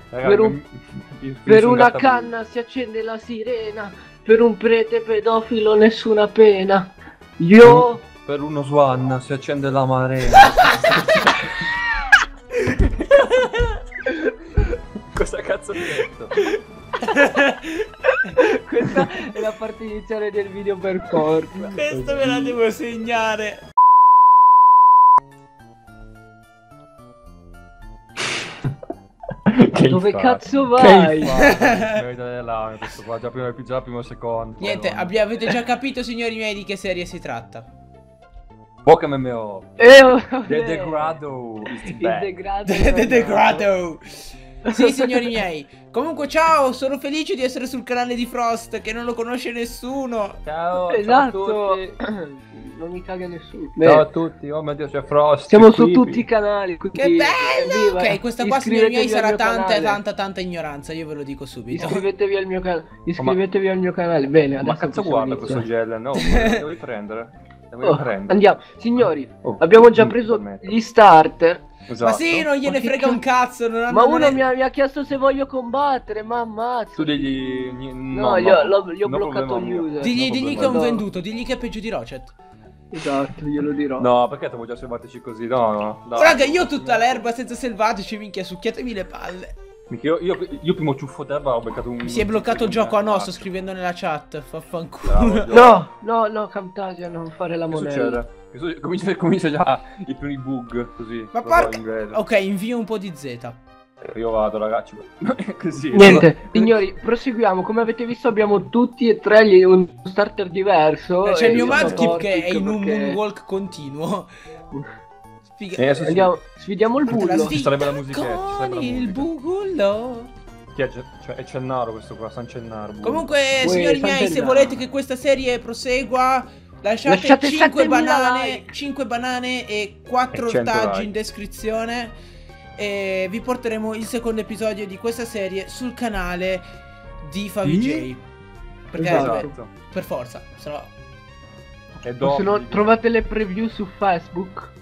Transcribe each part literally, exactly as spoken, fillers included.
Raga, per, un... mi- mi- per mi- una mi- canna si accende la sirena, per un prete pedofilo nessuna pena. Io... Per uno swan si accende la marea. Cosa cazzo hai detto? Questa è la parte iniziale del video per forza. Questo me la devo segnare. Che Dove infame. cazzo Che vai? infame. Vedi là, questo qua, già prima, già primo secondo. Niente, Madonna. abbi- avete già capito, signori miei, di che serie si tratta. Poca M M O. Eh, oh, The eh. Degrado is Il back. degrado. The Degrado. Sì, signori miei. Comunque, ciao, sono felice di essere sul canale di Frost, che non lo conosce nessuno. Ciao, Esatto. ciao a tutti. Non mi caga nessuno. Ciao a Beh, tutti, oh mio Dio, c'è Frost. siamo c'è su Creepy. tutti i canali. Che quindi, bello! evviva. Ok, questa qua, signori miei, Iscrivetevi al sarà mio tanta, canale. tanta, tanta ignoranza, io ve lo dico subito. Iscrivetevi al mio canale. Iscrivetevi al mio canale. Bene, adesso Ma cazzo possiamo guarda questo iniziare. gel, no, me lo devo riprendere. Devo Oh, riprendere. andiamo, signori. Oh, Abbiamo già mi preso permetto. gli starter. Esatto. Ma sì, non gliene Ma che frega un cazzo- cazzo. Non hanno, Ma non uno è- mi ha, mi ha chiesto se voglio combattere, ma ammazzo. Tu digli... ni- No, no, gli ho, no, l'ho- gli ho no bloccato problema gli mio. user. Digli, No digli che è problema. un No. venduto, digli che è peggio di Rocet. Esatto, glielo dirò. No, perché ti avevo già selvatici così? No, no. dai. Oh, raga, io ho tutta l'erba senza selvatici, minchia, succhiatemi le palle. Mica Io, io, io primo ciuffo d'erba ho beccato un... Mi si è bloccato il gioco a Nosso scrivendo nella chat. Faffanculo. Bravo, No, no, no, Camtasia, non fare la Che monella. succede? Che su- Comincia, comincia già i primi bug, così. Ma lo so in porca... inglese. Ok, invio un po' di Z. Io vado, ragazzi. Così. Niente, signori, proseguiamo. Come avete visto abbiamo tutti e tre gli- un starter diverso. C'è il e mio io sono Madkip che è Tortic in un perché- moonwalk continuo. Figa. Eh, adesso sì. Andiamo, sfidiamo il Te la bullo. Ci sarebbe la musichetta, ci sarebbe con la il musica. bullo. Chi è? Ge- Cioè, è Cennaro questo qua, San Cennaro. buono. Comunque, Uè, signori miei, se Sant'Elena. volete che questa serie prosegua, lasciate, Lasciate cinque settemila banane, like. cinque banane e quattro E cento ortaggi like. in descrizione. E vi porteremo il secondo episodio di questa serie sul canale di Favij. Perché Esatto. beh, per forza, se no... E O dopo... se no trovate le preview su Facebook.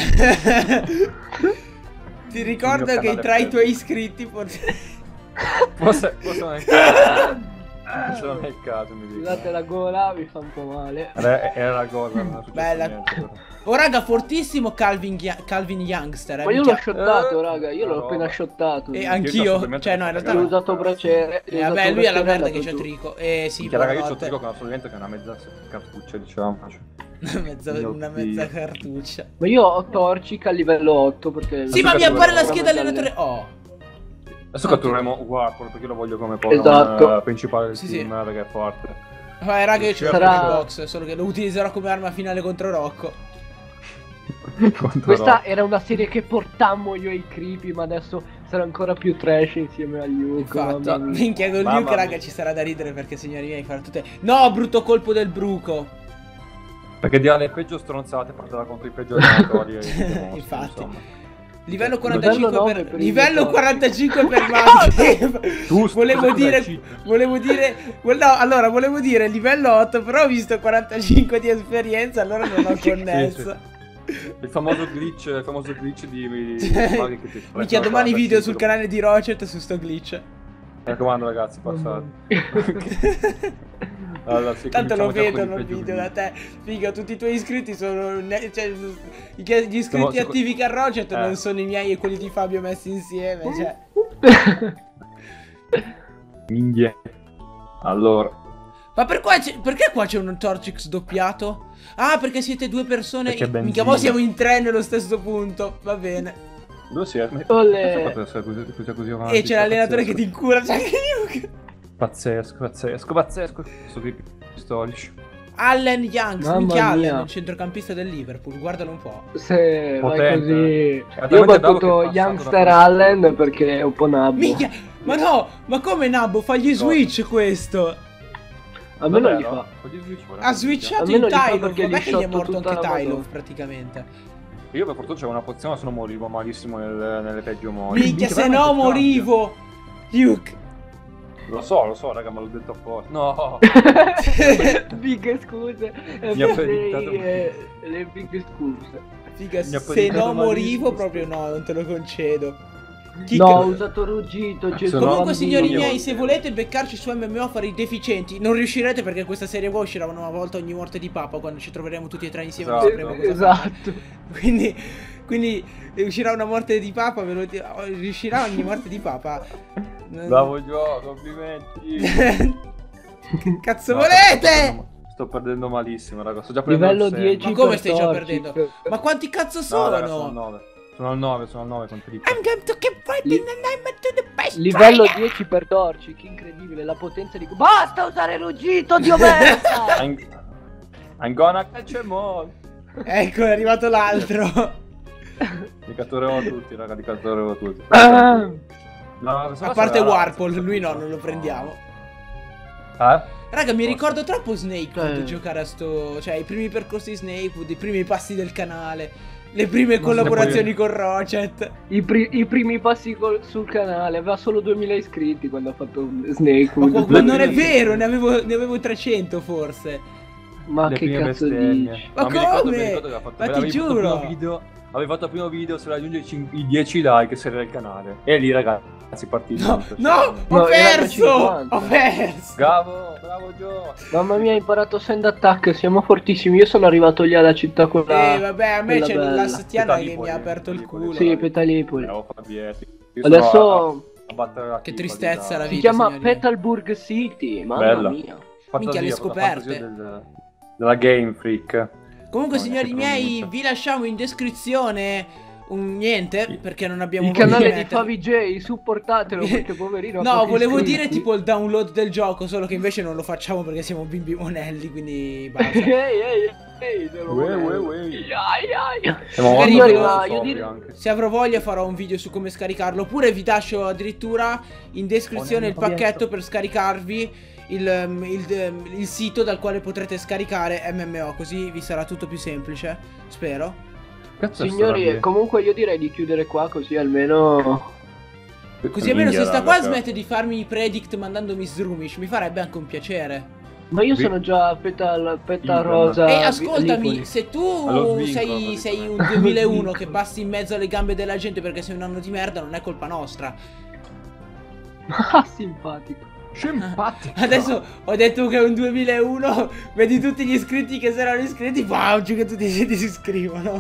Ti ricordo Il mio che canale tra i per- tuoi iscritti pot- Forse, forse non è il caso. Forse non è il caso, mi dico. Scusate la gola, mi fa un po' male. Era, era la cosa, non è successo Bella. niente, però. Oh raga, fortissimo Calvin, Gia- Calvin Youngster, eh, Ma io minchia. l'ho shottato, Eh, raga, io l'ho no. appena shottato. E Io anch'io, assolutamente cioè no, in non realtà Ho no. usato braciere. Eh, vabbè, lui è la merda che c'è Trico. Eh sì, Minchia, raga, io c'ho buonanotte. Trico che assolutamente che è una mezza cartuccia, diciamo. Una mezza, Mio una Dio. mezza cartuccia. Ma io ho Torchic a livello otto perché... Sì, ma mi cattura- appare la veramente scheda alle- allenatore. Oh. Adesso cattureremo Warpol perché lo voglio come Pokémon Esatto. eh, principale del Sì, team, sì. eh, perché è forte. Vabbè, raga, io ce l'ho Sarà- con il box, solo che lo utilizzerò come arma finale contro Rocco. Contro Questa Rock. era una serie che portammo io ai creepy, ma adesso sarà ancora più trash insieme a Luke. Infatti, mamma mia. minchia con Mamma Luke, raga, mia. ci sarà da ridere perché signori miei farà tutte. No, brutto colpo del bruco. Perché dia le peggio stronzate porterà contro i peggio allenatori. e i mostri, Infatti. insomma. Livello quarantacinque Livello nove per, per il livello Torchic. quarantacinque per Madkip. Tu, Volevo scusa, dire ci- volevo dire vol- no, allora volevo dire livello otto, però ho visto quarantacinque di esperienza, allora non ho connesso. Il famoso glitch, il famoso glitch di... di Mario che ti Mi chiedo domani video sul canale di Rocet su sto glitch. Mi raccomando ragazzi, passate. Allora, sì, Tanto lo cominciamo già con vedono i il peggio video da glitch. te. Figa, tutti i tuoi iscritti sono ne- cioè, i- gli iscritti Siamo- siamo- attivi che a Rocet Eh. non sono i miei e quelli di Fabio messi insieme, cioè. Minghie. Allora, Ma per qua c'è- perché qua c'è un Torchic doppiato? Ah, perché siete due persone. Perché è Minchia, benzina. mo siamo in tre nello stesso punto. Va bene. dove si è? Ma- Olè. come fa a essere così, così, così avanti? E c'è l'allenatore che Pazzesco. ti incura. Cioè, che Luke. Pazzesco, pazzesco, pazzesco. Sto qui storici. Allen Youngs, Mamma minchia Allen, mia. il centrocampista del Liverpool. Guardalo un po'. Se vai Potente, così... eh. Io ho talmente bravo battuto che è passato Youngster da- Allen perché è un po' nabbo. Minchia, ma no, ma come Nabbo fa gli switch questo? A me non li Davvero? fa. Con gli switch, guarda, Ha minchia. switchato A me in non li fa Tylov, perché vabbè gli che gli è shotto morto tutta anche la Tylov Madonna. praticamente. Io per fortuna c'avevo una pozione, se no morivo malissimo nel- nelle peggio modi. Minchia, se veramente no cambia. morivo. Luke. Lo so, lo so, raga, ma l'ho detto apposta. No. Big scuse. Mi ha Eh, predictato- eh, le big scuse. Figa, Mi ha se predictato no malissimo morivo sto- proprio no, non te lo concedo. Chi No, ca- ho usato ruggito. Gesù Sono- Comunque, bambino. signori io miei, voglio- se volete beccarci su M M O affari deficienti, non riuscirete perché questa serie qua uscirà una volta ogni morte di papa. Quando ci troveremo tutti e tre insieme, non Esatto. sapremo cosa fare. Esatto. Quindi, quindi uscirà una morte di papa. Ve lo dico, riuscirà ogni morte di papa. Bravo Gio, complimenti. Che cazzo No, volete? Sto perdendo, sto perdendo malissimo, raga. Sto già prendendo Livello il sei. dieci. Ma come per stai già torci. perdendo? Ma quanti cazzo No, sono? raga, sono al nove. Sono al nove, sono al nove con triplo. I'm going to keep fighting and I'm to the best Livello try. dieci per torci, che incredibile, la potenza di... Basta usare ruggito, Dio merda! I'm, I'm gonna catch em all. Ecco, è arrivato l'altro. Li catturerò tutti, raga, li catturerò tutti. Ah, No, A parte Warpole, lui no, non lo prendiamo. Eh? Raga, mi ricordo troppo Snakewood Eh. giocare a sto... Cioè, i primi percorsi di Snakewood, i primi passi del canale, le prime Non collaborazioni con Rocet. I, pri- i primi passi col- sul canale, aveva solo duemila iscritti quando ha fatto Ma, Snakewood. qua- ma non è vero, ne avevo, ne avevo trecento forse. Ma Le che prime cazzo bestemmie. dici? Ma No, mi ricordo, mi come? ricordo che aveva fatto, Ma ti avevi fatto il giuro. primo video, avevi fatto il primo video se raggiunge i cin- i dieci like serie del canale. E lì ragazzi partiti. No, tutto, no, cioè. ho No, erano perso! cinquanta. Ho perso! Bravo, bravo Gio. Mamma mia, hai imparato send attack, siamo fortissimi. Io sono arrivato lì alla città quella... Eh, vabbè, a me quella c'è bella. la Sattiana che Petalipoli, mi ha aperto il Petalipoli. culo. Sì, Petalipoli. Bravo Fabietti. Io sono a- Adesso a battere la Che tipa tristezza di- la si vita, chiama signori miei. Petalburg City, mamma Bella. mia. Fantasia, Minchia, le la scoperte. fantasia del- della Game Freak. Comunque, No, signori che miei, pronuncia. vi lasciamo in descrizione un niente, perché non abbiamo Il voglia canale di mettere- Favij, supportatelo perché poverino ha No, pochi volevo iscritti. dire tipo il download del gioco, solo che invece non lo facciamo perché siamo bimbi monelli, quindi basta. Ehi, ehi, ehi, te lo Uè, volevo. uè, uè. Ai, ai. Siamo Magari molto io- soldi io direi- anche. Se avrò voglia farò un video su come scaricarlo. Oppure vi lascio addirittura in descrizione il pacchetto per scaricarvi il, um, il, um, il sito dal quale potrete scaricare M M O. Così vi sarà tutto più semplice. Spero. Cazzo è sta Signori, roba? comunque io direi di chiudere qua così almeno... Così almeno se Minchia, sta qua raga, smette di farmi i predict mandandomi Srumish. Mi farebbe anche un piacere. Ma io Vi- sono già peta, peta Io- rosa. E vi- ascoltami, Lipoli. se Allo tu svincolo, sei, praticamente. sei un duemilauno che passi in mezzo alle gambe della gente perché sei un anno di merda, non è colpa nostra. Ah, simpatico. Simpatico. Adesso ho detto che è un duemilauno, vedi tutti gli iscritti che si erano iscritti, wow, che tutti si disiscrivono.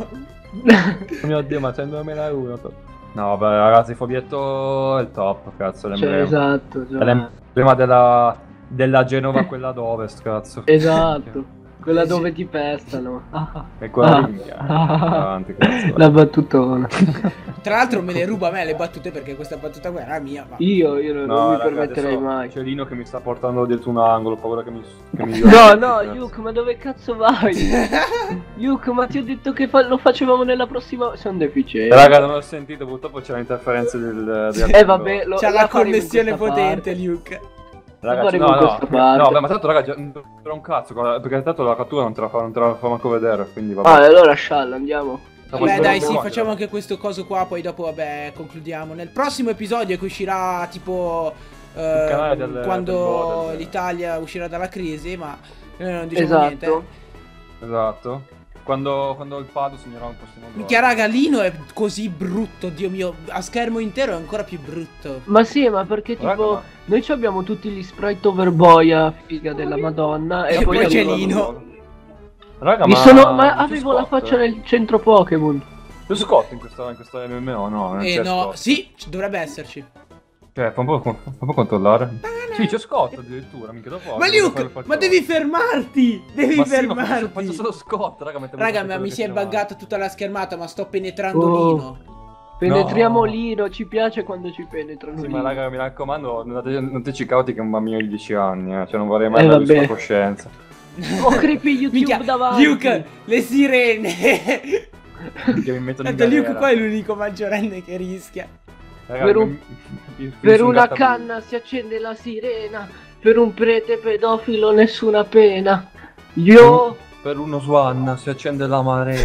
Oh mio Dio, ma c'è il duemilauno. No, vabbè, ragazzi, Fabietto è il top, cazzo. Cioè, L'emblema. esatto. È l'emblema della, della Genova, quella d'Ovest, cazzo. Esatto. Quella Eh, sì. dove ti pestano. Ah, E quella Ah. lì, minchia. Avanti, cazzo. la battutona. Tra l'altro me le ruba a me le battute perché questa battuta qua era mia. Ma... Io, io non, No, non mi raga, permetterei adesso mai. C'è Lino che mi sta portando dietro un angolo, ho paura che mi... Che mi No, no, Yuk, ma dove cazzo vai? Yuk, ma ti ho detto che fa- lo facevamo nella prossima... Sono deficiente. Raga, non ho sentito, purtroppo c'è l'interferenza del... del Eh vabbè, lo, C'ha la la faremo in connessione questa potente, parte. Luke. Ragazzi, faremo no, in no, questa parte. no, beh, ma tanto raga, già- non c'era un cazzo, perché tanto la cattura non te la fa, non te la fa manco vedere, quindi vabbè. Ah, allora scialla, andiamo. Dopo Vabbè il dai, prossimo sì, video. facciamo anche questo coso qua, poi dopo vabbè concludiamo. Nel prossimo episodio che uscirà tipo eh, canale del- quando del Go, del- l'Italia uscirà dalla crisi, ma noi non diciamo niente. Esatto. Esatto. Quando, quando il Pado segnerà un prossimo gol. Minchia raga, Lino è così brutto, Dio mio, a schermo intero è ancora più brutto. Ma sì, ma perché tipo... Raga, ma- Noi ci abbiamo tutti gli sprite overboy, figa della Madonna. E, E poi, poi c'è arrivano- Lino. Raga, Mi ma... sono... Ma c'è avevo la Scott? faccia nel centro Pokémon. C'è Scott in questa, in questa M M O? No, non Eh c'è no, Scott. sì, ci dovrebbe esserci. Cioè, fa un po', fa un po' controllare. Sì, c'è Scott addirittura, minchia dopo. Ma Luke, ma devi fermarti! Devi ma sì, ma fermarti! faccio, faccio solo Scott, raga. mentre Raga, mi ma quello mi che si è c'è davanti. buggata tutta la schermata, ma sto penetrando Oh. Lino. Penetriamo No. Lino, ci piace quando ci penetrano. Sì, Lino. ma raga, mi raccomando, non te, non te cicauti che è un bambino di dieci anni, eh. Cioè, non vorrei mai Eh, avere la vabbè. sua coscienza. Oh, creepy YouTube Minchia, davanti. Luke, le sirene! Che mi mettono in Tanto Luke galera. qua è l'unico maggiorenne che rischia. Raga, Per un- mi- mi- mi Per sono una gatta- canna si accende la sirena. Per un prete pedofilo nessuna pena. Io... Per uno swan si accende la marea.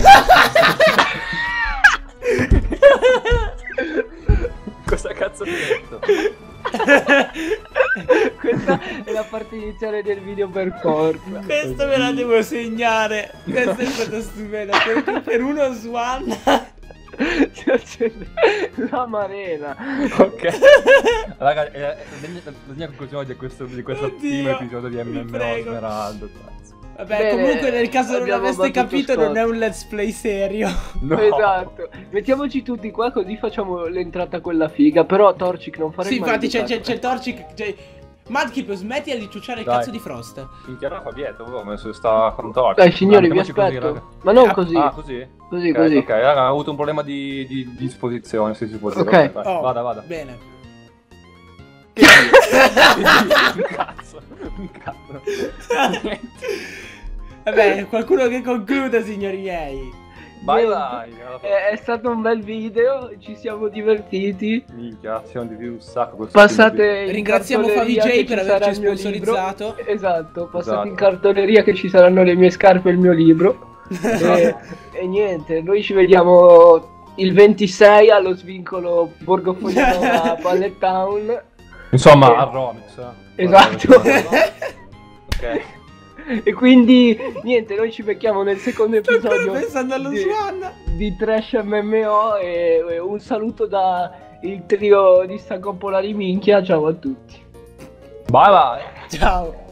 Cosa cazzo mi hai detto? Questa è la parte iniziale del video per forza. Questa me la devo segnare. Questa è stata stupenda. Per, per uno swan. Si accende accende la marena. Ok. Raga, è la mia conclusione di questo, di questo Oddio, primo episodio di vi M M O prego. Smeraldo. Cazzo. Vabbè, Bene, comunque nel caso non abbiamo aveste battuto capito Scott. non è un let's play serio. No. Esatto. Mettiamoci tutti qua così facciamo l'entrata quella figa. Però Torchic non fare Sì, il infatti c'è, c'è, maleducato, c'è Torchic. C'è... Mudkip, smetti di ciucciare il Dai. cazzo di Frost. Minchia, Rafa dietro, ho messo sta con Torchic. Dai signori, vi Mettiamoci così, aspetto. raga. Ma non Ah, così. Ah, così? Così, Ok, così. ok, raga, ha avuto un problema di, di, di disposizione, se si può dire. Ok. vai, Oh, vada, vada. Bene. Un cazzo, un cazzo. Niente. Vabbè, qualcuno che concluda, signori miei. Vai, Niente. vai. Rafa. È, è stato un bel video, ci siamo divertiti. Minchia, siamo di più un sacco. questo Passate in Ringraziamo cartoleria Favij che per ci sarà averci il mio libro. sponsorizzato. Esatto, passate Esatto. in cartoleria che ci saranno le mie scarpe e il mio libro. e, e niente, noi ci vediamo il ventisei allo svincolo Borgofogliano a Pallet Town. Insomma, Eh, a Romix. eh. esatto. Ok. E quindi niente, noi ci becchiamo nel secondo Sto ancora episodio pensando allo di, Swan. di Trash M M O e, e un saluto da il trio di sta coppola di minchia, ciao a tutti. Vai, vai. Ciao.